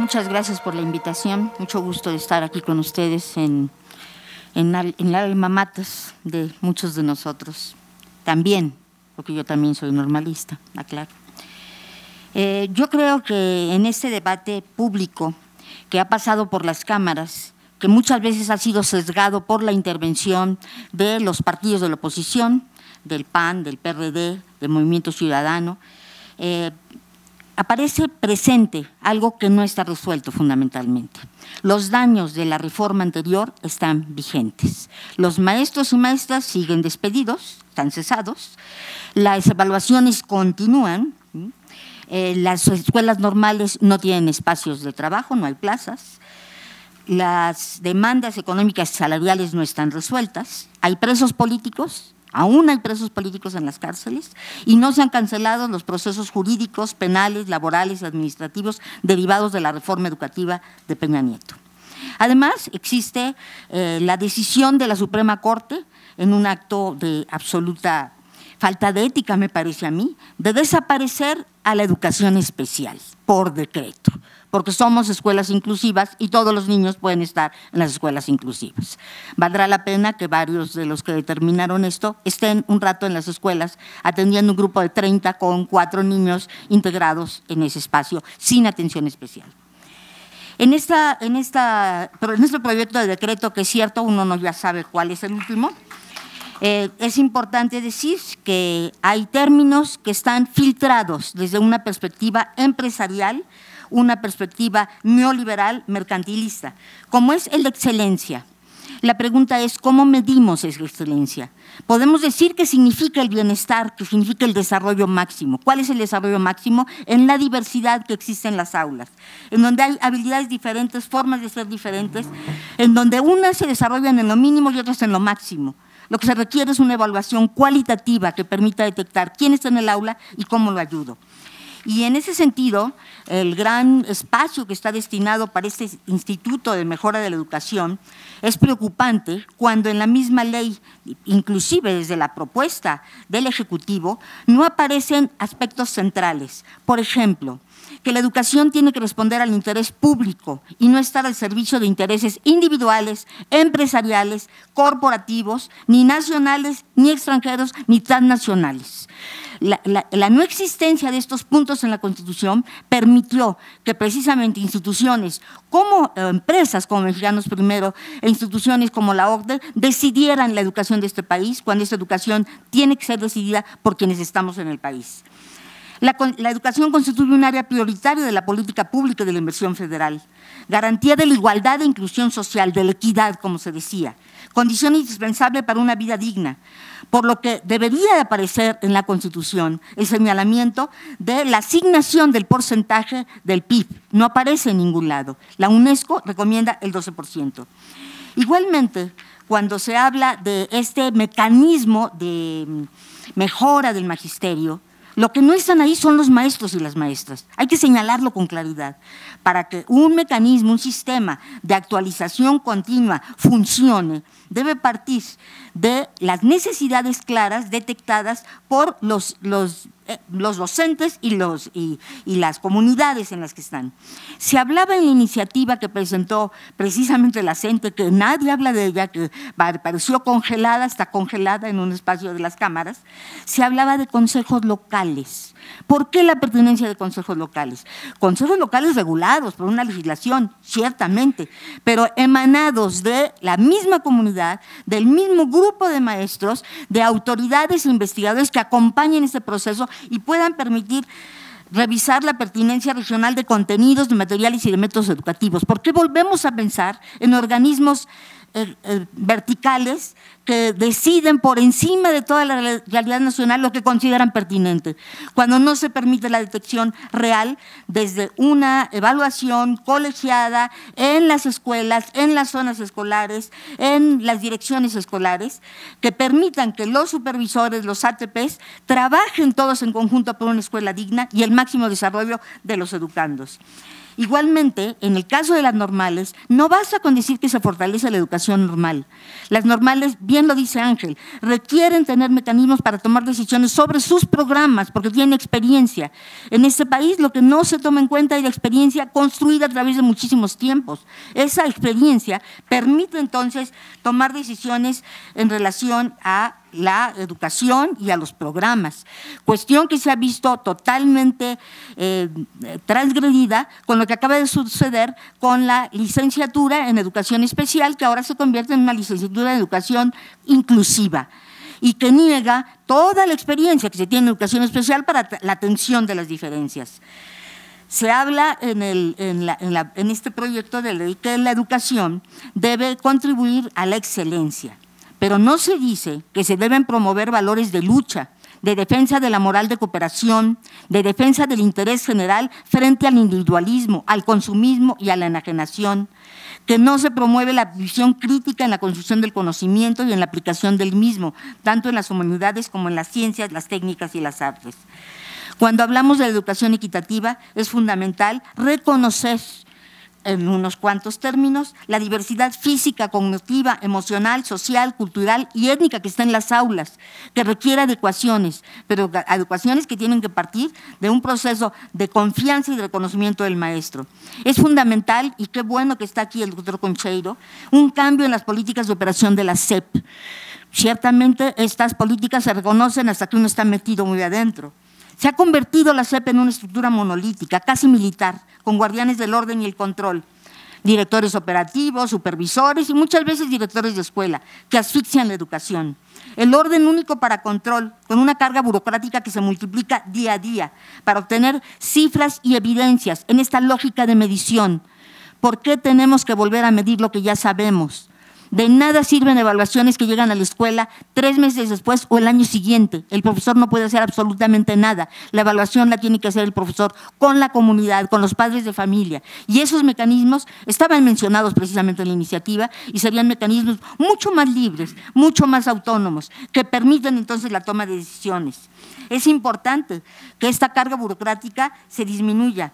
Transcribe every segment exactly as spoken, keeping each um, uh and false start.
muchas gracias por la invitación. Mucho gusto de estar aquí con ustedes en, en, en el alma mater de muchos de nosotros. También, porque yo también soy normalista, aclaro. Eh, yo creo que en este debate público que ha pasado por las cámaras, que muchas veces ha sido sesgado por la intervención de los partidos de la oposición, del P A N, del P R D, del Movimiento Ciudadano, eh, aparece presente algo que no está resuelto fundamentalmente. Los daños de la reforma anterior están vigentes. Los maestros y maestras siguen despedidos, están cesados, las evaluaciones continúan, eh, las escuelas normales no tienen espacios de trabajo, no hay plazas, las demandas económicas y salariales no están resueltas, hay presos políticos. Aún hay presos políticos en las cárceles y no se han cancelado los procesos jurídicos, penales, laborales y administrativos derivados de la reforma educativa de Peña Nieto. Además, existe eh, la decisión de la Suprema Corte, en un acto de absoluta falta de ética, me parece a mí, de desaparecer a la educación especial por decreto, porque somos escuelas inclusivas y todos los niños pueden estar en las escuelas inclusivas. Valdrá la pena que varios de los que determinaron esto estén un rato en las escuelas atendiendo un grupo de treinta con cuatro niños integrados en ese espacio sin atención especial. En, esta, en, esta, en este proyecto de decreto, que es cierto, uno no ya sabe cuál es el último, Eh, es importante decir que hay términos que están filtrados desde una perspectiva empresarial, una perspectiva neoliberal mercantilista, como es el de excelencia. La pregunta es, ¿cómo medimos esa excelencia? Podemos decir que significa el bienestar, que significa el desarrollo máximo. ¿Cuál es el desarrollo máximo? En la diversidad que existe en las aulas, en donde hay habilidades diferentes, formas de ser diferentes, en donde unas se desarrollan en lo mínimo y otras en lo máximo. Lo que se requiere es una evaluación cualitativa que permita detectar quién está en el aula y cómo lo ayudo. Y en ese sentido, el gran espacio que está destinado para este Instituto de Mejora de la Educación es preocupante cuando en la misma ley, inclusive desde la propuesta del Ejecutivo, no aparecen aspectos centrales. Por ejemplo, que la educación tiene que responder al interés público y no estar al servicio de intereses individuales, empresariales, corporativos, ni nacionales, ni extranjeros, ni transnacionales. La, la, la no existencia de estos puntos en la Constitución permitió que precisamente instituciones como eh, empresas como Mexicanos Primero e instituciones como la O C D E decidieran la educación de este país, cuando esta educación tiene que ser decidida por quienes estamos en el país. La, la educación constituye un área prioritaria de la política pública y de la inversión federal, garantía de la igualdad e inclusión social, de la equidad, como se decía, condición indispensable para una vida digna, por lo que debería de aparecer en la Constitución el señalamiento de la asignación del porcentaje del P I B. No aparece en ningún lado. La UNESCO recomienda el doce por ciento. Igualmente, cuando se habla de este mecanismo de mejora del magisterio, lo que no están ahí son los maestros y las maestras. Hay que señalarlo con claridad. Para que un mecanismo, un sistema de actualización continua funcione, debe partir de las necesidades claras detectadas por los, los, eh, los docentes y, los, y, y las comunidades en las que están. Se hablaba en la iniciativa que presentó precisamente la CENTE, que nadie habla de ella, que pareció congelada, está congelada en un espacio de las cámaras, se hablaba de consejos locales. ¿Por qué la pertinencia de consejos locales? Consejos locales regulados por una legislación, ciertamente, pero emanados de la misma comunidad, del mismo grupo de maestros, de autoridades e investigadores que acompañen este proceso y puedan permitir revisar la pertinencia regional de contenidos, de materiales y de métodos educativos. ¿Por qué volvemos a pensar en organismos eh, eh, verticales que deciden por encima de toda la realidad nacional lo que consideran pertinente, cuando no se permite la detección real desde una evaluación colegiada en las escuelas, en las zonas escolares, en las direcciones escolares, que permitan que los supervisores, los A T Pes, trabajen todos en conjunto por una escuela digna y el máximo desarrollo de los educandos? Igualmente, en el caso de las normales, no basta con decir que se fortalece la educación normal. Las normales, bien lo dice Ángel, requieren tener mecanismos para tomar decisiones sobre sus programas, porque tienen experiencia. En este país lo que no se toma en cuenta es la experiencia construida a través de muchísimos tiempos. Esa experiencia permite entonces tomar decisiones en relación a la educación y a los programas, cuestión que se ha visto totalmente eh, transgredida con lo que acaba de suceder con la licenciatura en educación especial, que ahora se convierte en una licenciatura en educación inclusiva y que niega toda la experiencia que se tiene en educación especial para la atención de las diferencias. Se habla en, el, en, la, en, la, en este proyecto de ley que la educación debe contribuir a la excelencia, pero no se dice que se deben promover valores de lucha, de defensa de la moral de cooperación, de defensa del interés general frente al individualismo, al consumismo y a la enajenación, que no se promueve la visión crítica en la construcción del conocimiento y en la aplicación del mismo, tanto en las humanidades como en las ciencias, las técnicas y las artes. Cuando hablamos de la educación equitativa, es fundamental reconocer en unos cuantos términos, la diversidad física, cognitiva, emocional, social, cultural y étnica que está en las aulas, que requiere adecuaciones, pero adecuaciones que tienen que partir de un proceso de confianza y de reconocimiento del maestro. Es fundamental, y qué bueno que está aquí el doctor Concheiro, un cambio en las políticas de operación de la S E P. Ciertamente estas políticas se reconocen hasta que uno está metido muy adentro. Se ha convertido la S E P en una estructura monolítica, casi militar, con guardianes del orden y el control, directores operativos, supervisores y muchas veces directores de escuela, que asfixian la educación. El orden único para control, con una carga burocrática que se multiplica día a día, para obtener cifras y evidencias en esta lógica de medición. ¿Por qué tenemos que volver a medir lo que ya sabemos? De nada sirven evaluaciones que llegan a la escuela tres meses después o el año siguiente. El profesor no puede hacer absolutamente nada. La evaluación la tiene que hacer el profesor con la comunidad, con los padres de familia. Y esos mecanismos estaban mencionados precisamente en la iniciativa y serían mecanismos mucho más libres, mucho más autónomos, que permiten entonces la toma de decisiones. Es importante que esta carga burocrática se disminuya.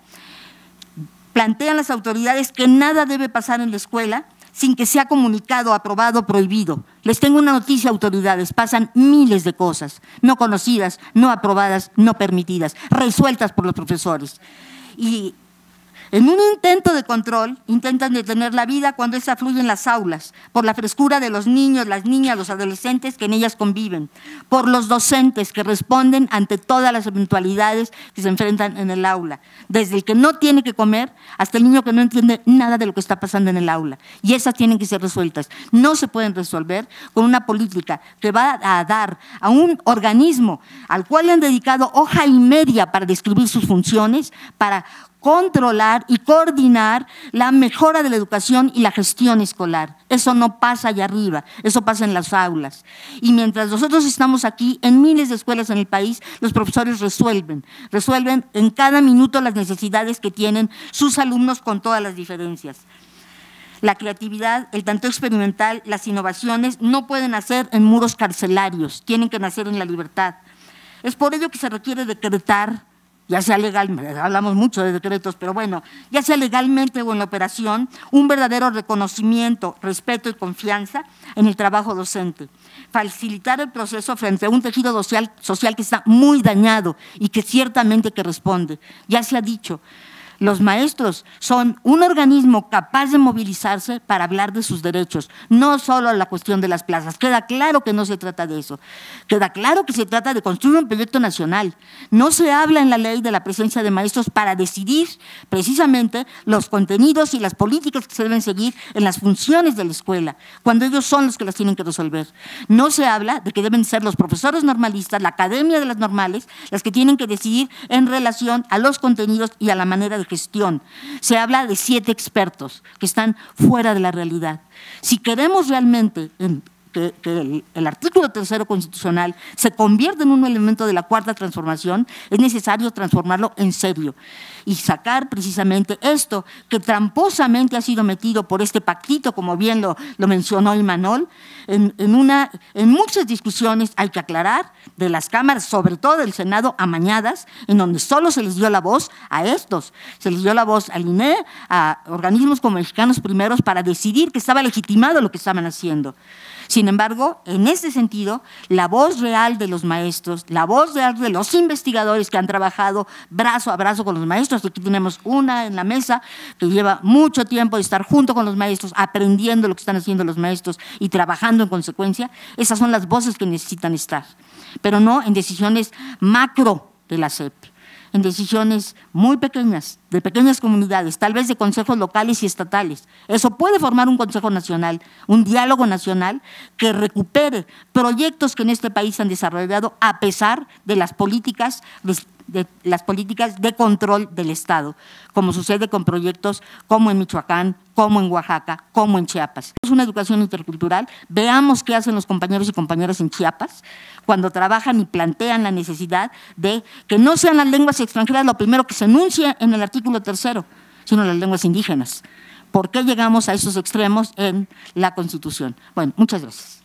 Plantean las autoridades que nada debe pasar en la escuela sin que sea comunicado, aprobado, prohibido. Les tengo una noticia, autoridades, pasan miles de cosas, no conocidas, no aprobadas, no permitidas, resueltas por los profesores. Y en un intento de control, intentan detener la vida cuando esa fluye en las aulas, por la frescura de los niños, las niñas, los adolescentes que en ellas conviven, por los docentes que responden ante todas las eventualidades que se enfrentan en el aula, desde el que no tiene que comer hasta el niño que no entiende nada de lo que está pasando en el aula. Y esas tienen que ser resueltas. No se pueden resolver con una política que va a dar a un organismo al cual le han dedicado hoja y media para describir sus funciones, para controlar y coordinar la mejora de la educación y la gestión escolar. Eso no pasa allá arriba, eso pasa en las aulas. Y mientras nosotros estamos aquí, en miles de escuelas en el país, los profesores resuelven, resuelven en cada minuto las necesidades que tienen sus alumnos con todas las diferencias. La creatividad, el tanteo experimental, las innovaciones no pueden nacer en muros carcelarios, tienen que nacer en la libertad. Es por ello que se requiere decretar, ya sea legalmente, hablamos mucho de decretos, pero bueno, ya sea legalmente o en la operación, un verdadero reconocimiento, respeto y confianza en el trabajo docente. Facilitar el proceso frente a un tejido social, social que está muy dañado y que ciertamente que responde. Ya se ha dicho, los maestros son un organismo capaz de movilizarse para hablar de sus derechos, no solo la cuestión de las plazas. Queda claro que no se trata de eso, queda claro que se trata de construir un proyecto nacional. No se habla en la ley de la presencia de maestros para decidir precisamente los contenidos y las políticas que se deben seguir en las funciones de la escuela, cuando ellos son los que las tienen que resolver. No se habla de que deben ser los profesores normalistas, la academia de las normales, las que tienen que decidir en relación a los contenidos y a la manera de gestión. Se habla de siete expertos que están fuera de la realidad. Si queremos realmente que, que el, el artículo tercero constitucional se convierte en un elemento de la cuarta transformación, es necesario transformarlo en serio y sacar precisamente esto que tramposamente ha sido metido por este pactito, como bien lo, lo mencionó Imanol, en, en, una, en muchas discusiones, hay que aclarar, de las cámaras, sobre todo del Senado, amañadas, en donde solo se les dio la voz a estos, se les dio la voz al I N E, a organismos como Mexicanos Primeros, para decidir que estaba legitimado lo que estaban haciendo. Sin embargo, en este sentido, la voz real de los maestros, la voz real de los investigadores que han trabajado brazo a brazo con los maestros, aquí tenemos una en la mesa que lleva mucho tiempo de estar junto con los maestros, aprendiendo lo que están haciendo los maestros y trabajando en consecuencia, esas son las voces que necesitan estar, pero no en decisiones macro de la S E P, en decisiones muy pequeñas, de pequeñas comunidades, tal vez de consejos locales y estatales. Eso puede formar un consejo nacional, un diálogo nacional que recupere proyectos que en este país han desarrollado a pesar de las políticas de, de las políticas de control del Estado, como sucede con proyectos como en Michoacán, como en Oaxaca, como en Chiapas. Es una educación intercultural. Veamos qué hacen los compañeros y compañeras en Chiapas cuando trabajan y plantean la necesidad de que no sean las lenguas extranjeras lo primero que se enuncia en el artículo tercero, sino las lenguas indígenas. ¿Por qué llegamos a esos extremos en la Constitución? Bueno, muchas gracias.